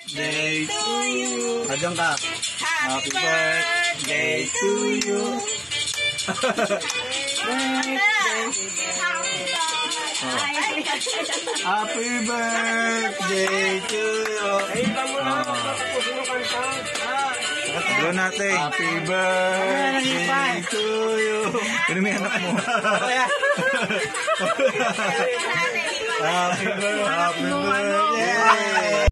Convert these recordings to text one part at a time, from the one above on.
birthday to you. Adyan ka. Happy birthday to you. Happy birthday to you. Hello natin. Happy birthday to you. Ano may anak mo? Happy birthday.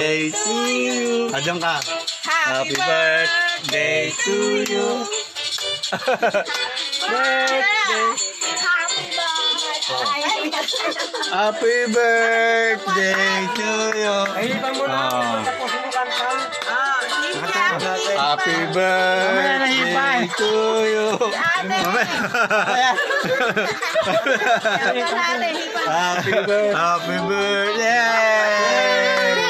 birthday to you. Adyan ka. Happy birthday to you. Birthday. Happy birthday to you. Happy birthday to you. Happy birthday.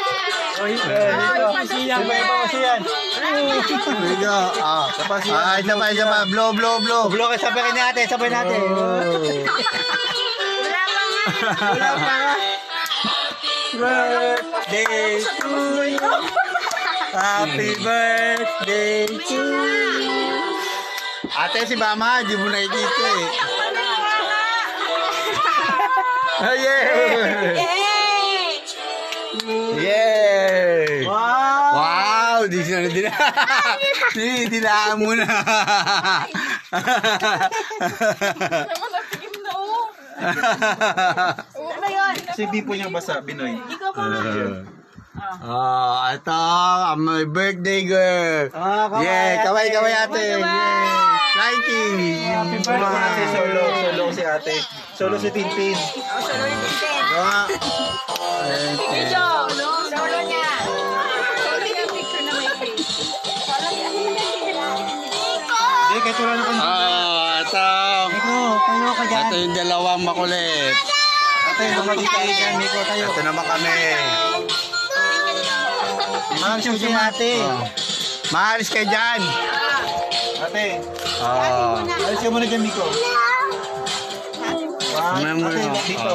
Sabay. Blow. Blow ka, sabay natin. Wala pa. Birthday to you. Happy birthday to you. Ate, si Mama, di mo nakikita eh. Oh, yeah! Yay! Wow! Dinaan mo na. Si Bipo niyang basa, Binoy. Ito, my birthday girl. Yeah, kaway ate. Liking. Happy birthday ate, solo si ate. Solo si Tintin. Solo ni Tintin. Solo niya. Solo niya picture na may face. Hindi, kahit wala na kang... Ito yung dalawang makulit. Ate, lumakita dyan, Miko tayo. Ito naman kami. Mahalis ko si ate. Mahalis kayo dyan. Ate. Alis ka muna dyan, Miko. Ate, dito.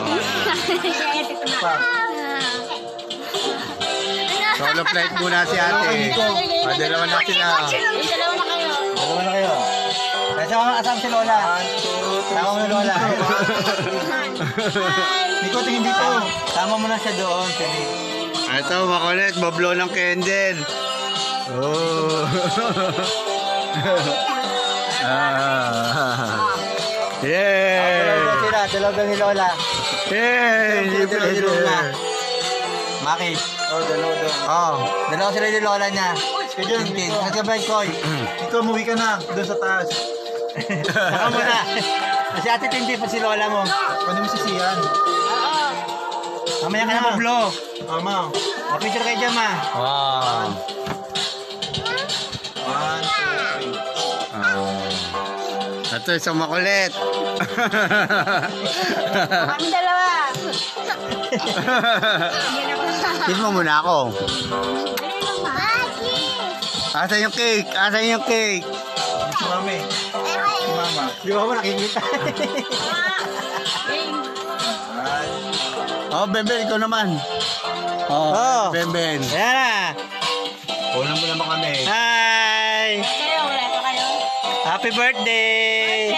Solo flight muna si ate. Dalawa na sila. Dalawa na kayo. Asama si Lola. Sama mo na Lola. Miko, tingin dito. Sama mo na siya doon. Ito, makulit. Bablo ng candle. Oh. Yay! Dalawa ni Lola. Yay! Dalawa ni Lola. Maki. Dalawa. Dalawa sila ni Lola niya. Tintin. Saan ka ba, Koy? Ikaw, umuwi ka na. Doon sa taas. Saka mo na. Kasi ate Tintin pa si Lola mo. Paano mo sisiyan? Mamaya ka na mablo. Mama. Mapicture kayo dyan, ma. Wow. 1, 2, 3. Ito, isang makulit. Kami dalawa. Kiss mo muna ako. Asan yung cake? Si Mami. Si Mama. Di ba mo nakikita? Oh, Beben, ikaw naman. Beben. Ayan na. Ulam mo naman kami. Hi! Wala pa kayo. Happy birthday!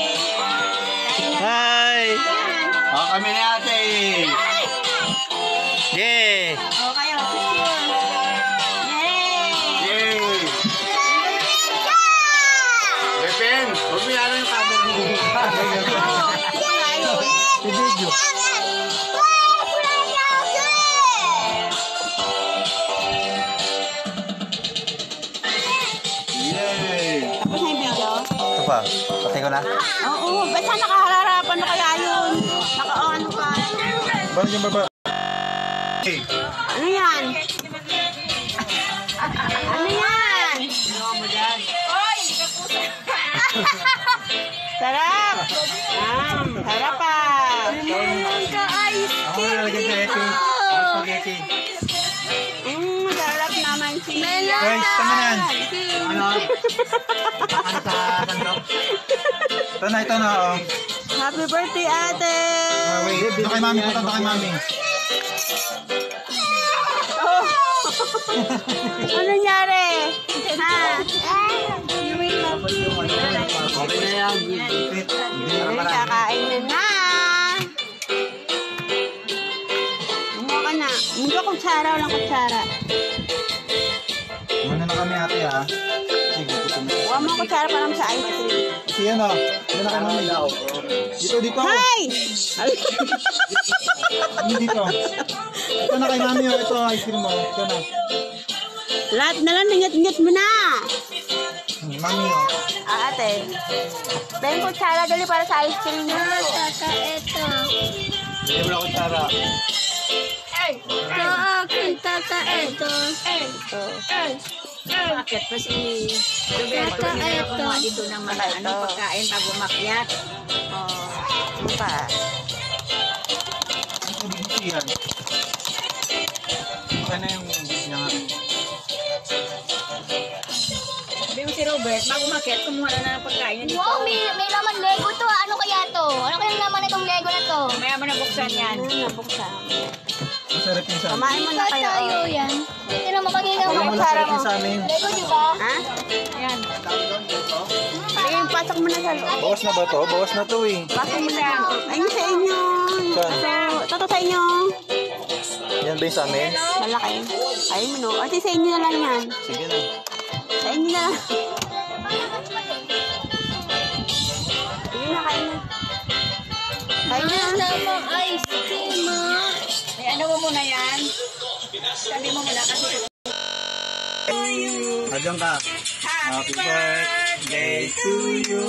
Hi! Kami ni ate. Yeah! Kayo, picture. Yay! Yay! Beben, huwag mo yung camera mo. Video. Tapos na yung video? Ito pa. Patay ko na. Oo, ba't saan nakahararapan na kaya yun? Naka-ano ka? Balik yung baba. Ano yan? Ano yan? Sarap! Sarap pa! Ka-ice Ako na nalagyan sa ete. Spaghetti. Sarap naman siya. Guys, tama na yan. Ano sa sandok? Ito na, oh. Happy birthday, ate! Wait, dito kay Mami. Punta kay Mami. Oh! Ano nangyari? Ha? Okay na yan. Kakain na. Umuha ka na. Hindi kutsara, walang kutsara. Muna na kami ate ha. Sige, gusto mo. Huwag mo kutsara para sa ice cream. Si ano? Muna na kay Mami. Dito. Hi! Dito. Ito na kay mami, oh. Ito, ice cream mo. Ito na. Lahat na lang, ningat-ngat mo na. Mami, oh. Ate. Ben kutsara dali para sa ice cream niyo. Tata, ito. Hindi mo na kutsara. Ito akin, tata, ito. Ito. Umakyat pa si Roberto. Tata, Hindi na ito. kumuha dito ng mga pagkain pag umakyat. Oh. Ano pa? Ito, bigyan yan. Okay na yung niya nga. Sabi mo si Robert, pag umakyat, kumuha na ng pagkain dito. Wow, may laman Lego to. Ano kaya to? Ano kaya laman itong Lego na to? Maya mo na buksan yan. Ano nabuksan? Masarap yung sa amin. Kumain mo na kayo. Tayo yan. Hindi na mapaghigaw Alam mo, mo. masarap yung sa amin. Lego, di ba? Ha? Yan. Sige, pasok mo na sa loob. Bawas na ba to? Bawas na to eh. Pasok mo na. Ayun sa inyo. Saan? Ito sa inyo. Yan ba yung sa amin? Malaki. Ayun mo no. Ate sa inyo na lang yan. Sige na. Sa inyo na lang. Sige na, kain na. Kain na. Tamang ice cream, ah. Ay, ano mo muna yan? Sabi mo muna kasi Adyan ka. Happy birthday to you.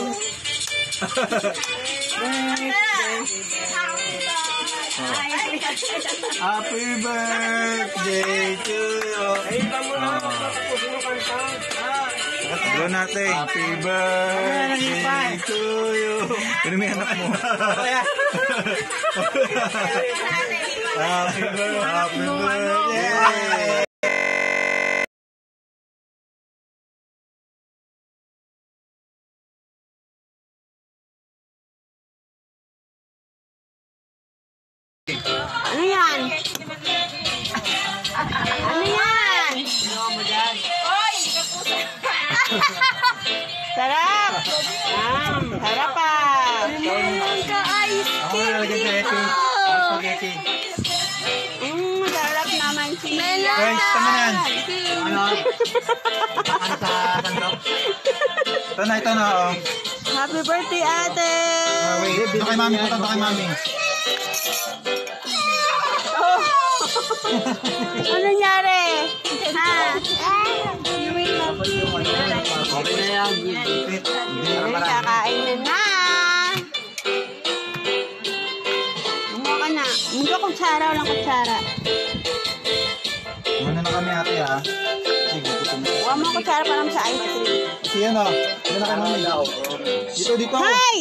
Happy birthday to you. Go natin. Happy birthday to you. Ano may anak mo? Happy birthday. Ano yan? Ano yan? Sarap! Sarap pa! Ako na lalagyan sa ito. Spaghetti. Sarap naman si Guys, tama na yan. Ano? Ano sa sandok? Ito na, oh. Happy birthday, ate! Wait, dito kay mami. Punta kay mami. Oh! Ano nangyari? Ha? Okay na yan. Hindi na Ay, marami. kakain na. Mukha ka na. Mukha kutsara, walang kutsara. Muna na kami ate ha. Sige, gutom na. Huwag mo kutsara para sa ice cream. Si ano? Dito na kay mami. Dito. Hi!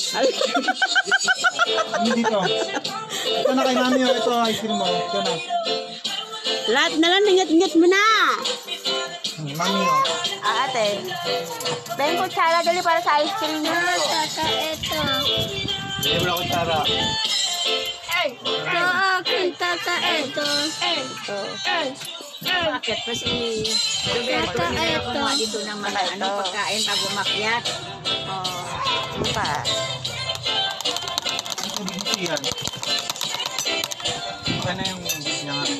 Dito. Ito na kay mami. Oh. Ito, ice cream mo. Ito na. Lahat na lang, ningat-ngat mo na. Mami, oh. Ate. Ben kutsara dali para sa ice cream niyo. Tata, ito. Hindi mo na kutsara. Ito akin, tata, ito. Ito. umakyat pa si Roberto. Tata, Hindi na ito. kumuha dito ng mga pagkain pag umakyat. Oh. Ano pa? Ito, bigyan yan. Okay na yung niya nga.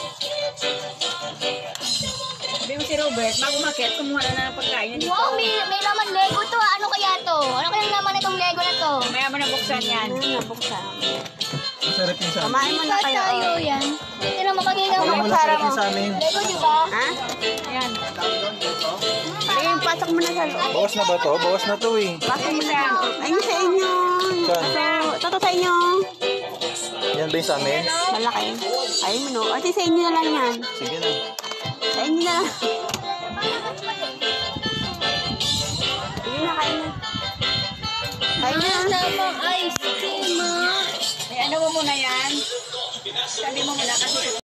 Sabi mo si Robert, pag umakyat, kumuha na ng pagkain dito. Wow, may laman Lego to. Ano kaya to? Ano kaya laman itong Lego na to? Maya mo na buksan yan. Ano nabuksan? Masarap yung sa amin. Kumain mo na kayo. Tayo yan. Hindi na mapaghigaw Alam mo. mo, masarap yung sa amin. Lego, di ba? Ha? Yan. Sige, pasok mo na sa loob. Bawas na ba to? Bawas na to eh. Pasok mo na sa loob. Ayun sa inyo. Saan? Ito sa inyo. Yan ba yung sa amin? Malaki. Ayun mo no. Ate sa inyo na lang yan. Sige na. Sa inyo na lang. Sige na, kain na. Kain na. Tamang ice cream, ah. Ay, ano mo muna yan? Sabi mo muna kasi